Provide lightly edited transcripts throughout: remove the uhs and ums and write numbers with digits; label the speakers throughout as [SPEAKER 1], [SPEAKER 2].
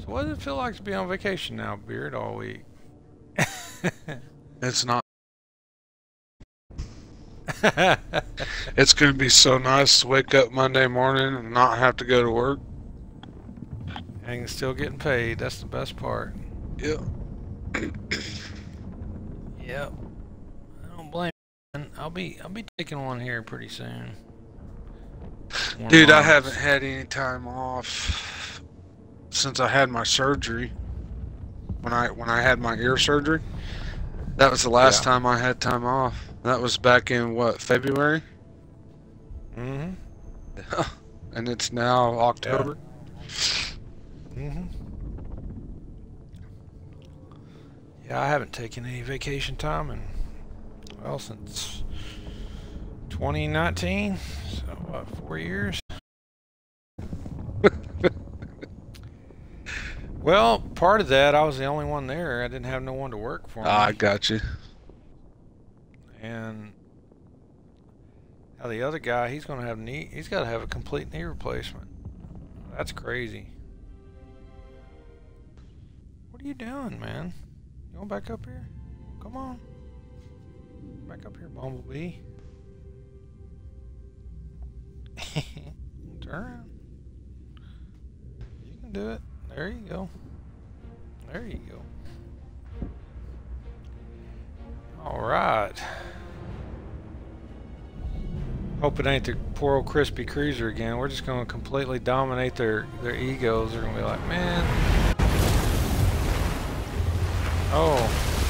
[SPEAKER 1] So what does it feel like to be on vacation now, Beard, all week?
[SPEAKER 2] It's not. It's going to be so nice to wake up Monday morning and not have to go to work.
[SPEAKER 1] And still getting paid. That's the best part.
[SPEAKER 2] Yep.
[SPEAKER 1] Yep. I don't blame you. I'll be taking one here pretty soon.
[SPEAKER 2] Dude, I haven't had any time off since I had my surgery. When I had my ear surgery, that was the last time I had time off. That was back in what, February?
[SPEAKER 1] Mm-hmm.
[SPEAKER 2] And it's now October.
[SPEAKER 1] Mm-hmm. Yeah, I haven't taken any vacation time in, well, since 2019. So what, 4 years? Well, part of that, I was the only one there. I didn't have no one to work for me.
[SPEAKER 2] I got you.
[SPEAKER 1] And now the other guy, he's got to have a complete knee replacement. That's crazy. What are you doing, man? You going back up here? Come on. Back up here, Bumblebee. Turn around. You can do it. There you go. There you go. Alright. Hope it ain't the poor old crispy cruiser again. We're just going to completely dominate their egos. They're going to be like, man. Oh.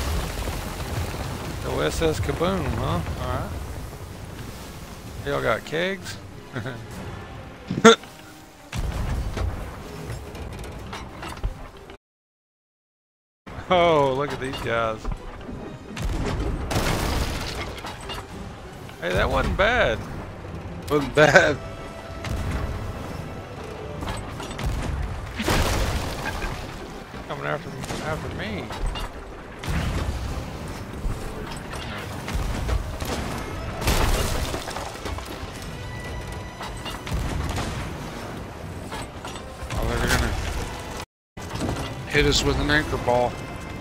[SPEAKER 1] OSS Kaboom, huh? Alright. Y'all got kegs? Oh, look at these guys. Hey, that wasn't bad.
[SPEAKER 2] Wasn't bad.
[SPEAKER 1] Coming after me.
[SPEAKER 2] Oh, they're gonna hit us with an anchor ball.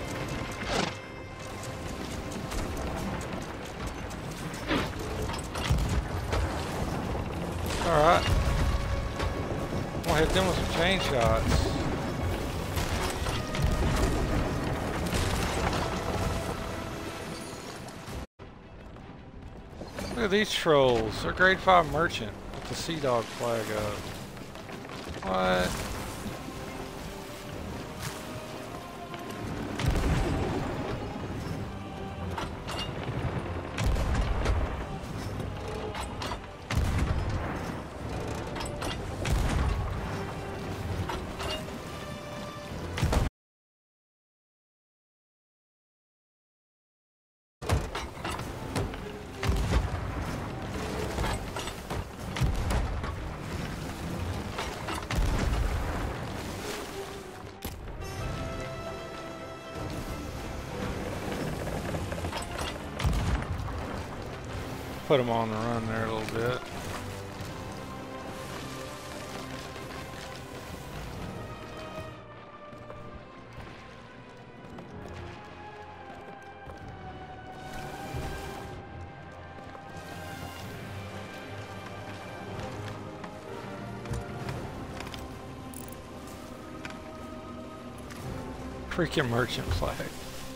[SPEAKER 1] Alright. I'm gonna hit them with some chain shots. Look at these trolls. They're grade 5 merchant with the Sea Dog flag up. What? Put them on the run there a little bit. Freaking merchant flag.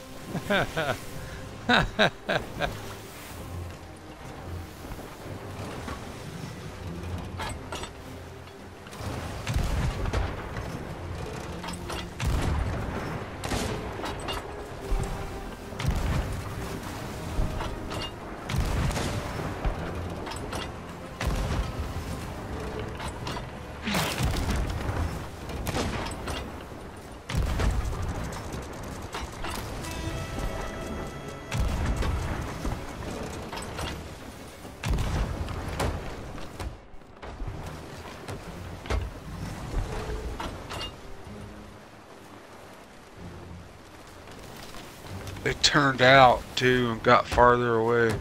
[SPEAKER 2] They turned out too and got farther away.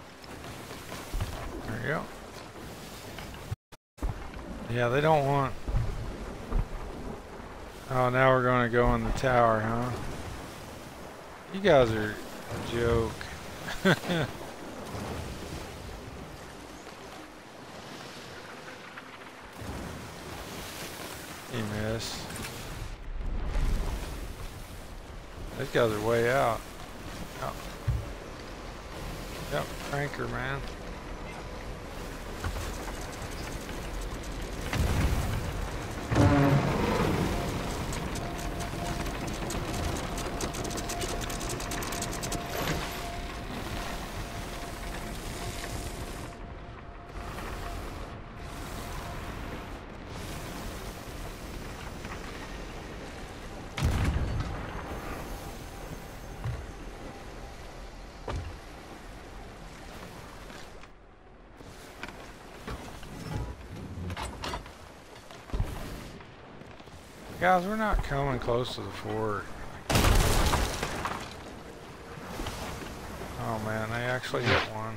[SPEAKER 1] There you go. Yeah, they don't want Oh, now we're going to go on the tower, huh? You guys are a joke. You miss. These guys are way out. Oh. Yep, cranker, man. Guys, we're not coming close to the fort. Oh man, they actually hit one.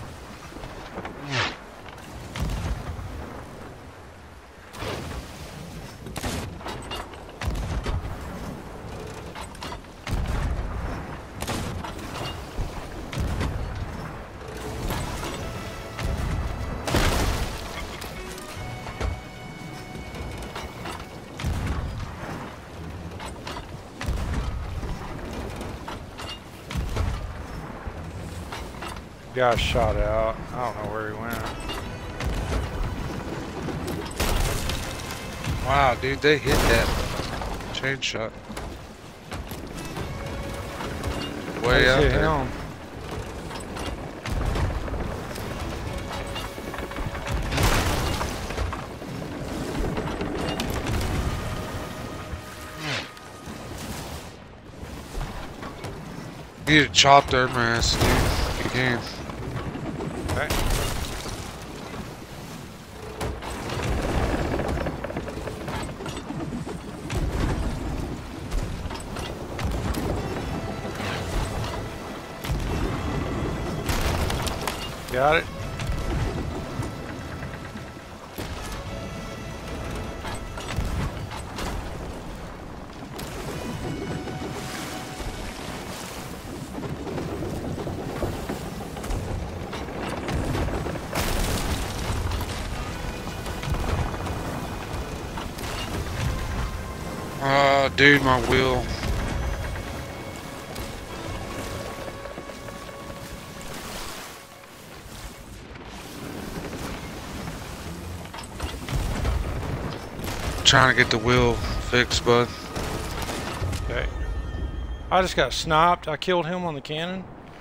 [SPEAKER 1] Guy shot out. I don't know where he went.
[SPEAKER 2] Wow, dude, they hit that chain shot. Way out there.
[SPEAKER 1] Him.
[SPEAKER 2] You need to chop their mass, dude. If you can.
[SPEAKER 1] Okay. Got it.
[SPEAKER 2] Dude, my wheel. Trying to get the wheel fixed, bud.
[SPEAKER 1] Okay. I just got sniped. I killed him on the cannon.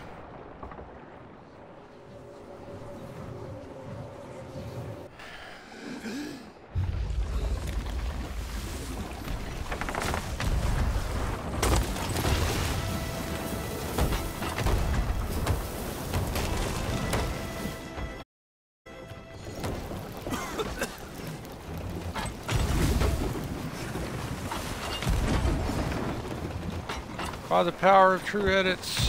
[SPEAKER 1] By the power of true edits.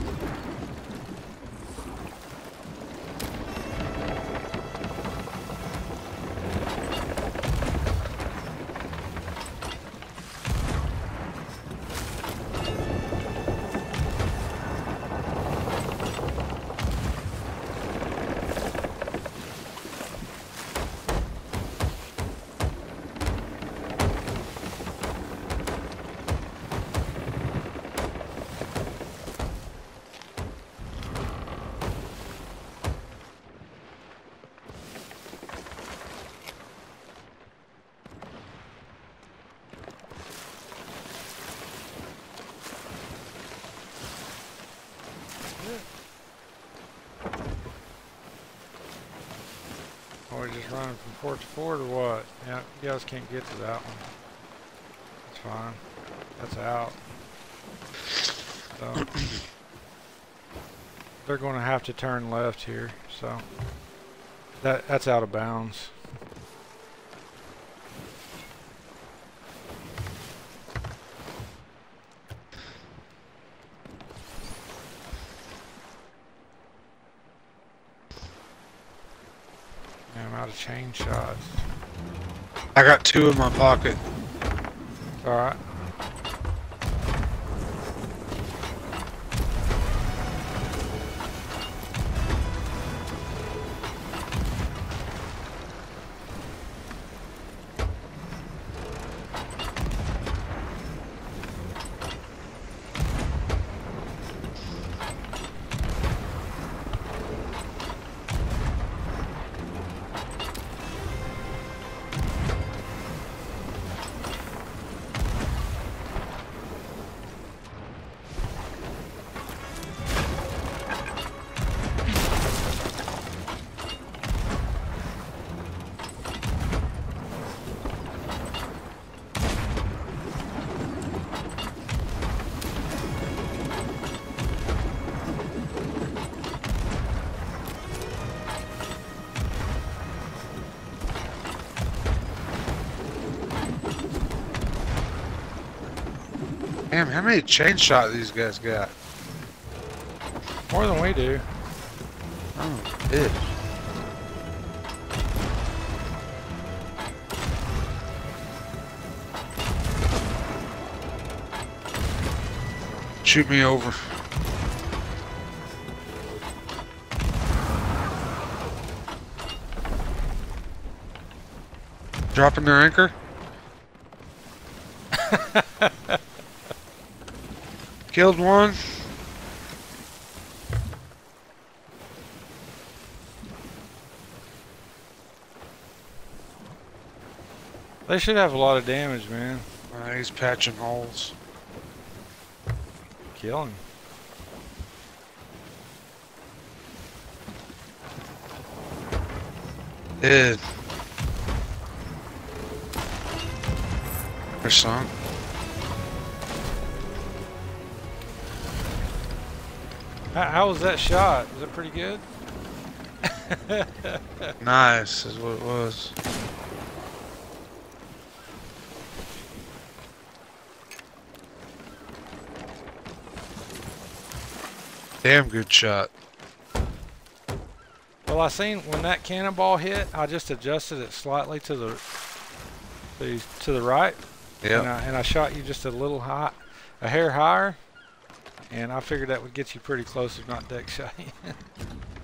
[SPEAKER 1] Are we just running from fort to fort or what? Yeah, you guys can't get to that one. That's fine. That's out. So they're going to have to turn left here. So that's out of bounds. I'm out of chain shots.
[SPEAKER 2] I got 2 in my pocket.
[SPEAKER 1] Alright.
[SPEAKER 2] Damn, how many chain shot these guys got?
[SPEAKER 1] More than we do.
[SPEAKER 2] Oh, bitch. Shoot me over. Dropping their anchor? Killed one.
[SPEAKER 1] They should have a lot of damage, man.
[SPEAKER 2] He's patching holes.
[SPEAKER 1] Kill him.
[SPEAKER 2] Dead. There's some.
[SPEAKER 1] How was that shot? Was it pretty good?
[SPEAKER 2] Nice is what it was. Damn good shot.
[SPEAKER 1] Well, I seen when that cannonball hit, I just adjusted it slightly to the right.
[SPEAKER 2] Yeah.
[SPEAKER 1] And I shot you just a little high, a hair higher, and I figured that would get you pretty close, if not deck shot.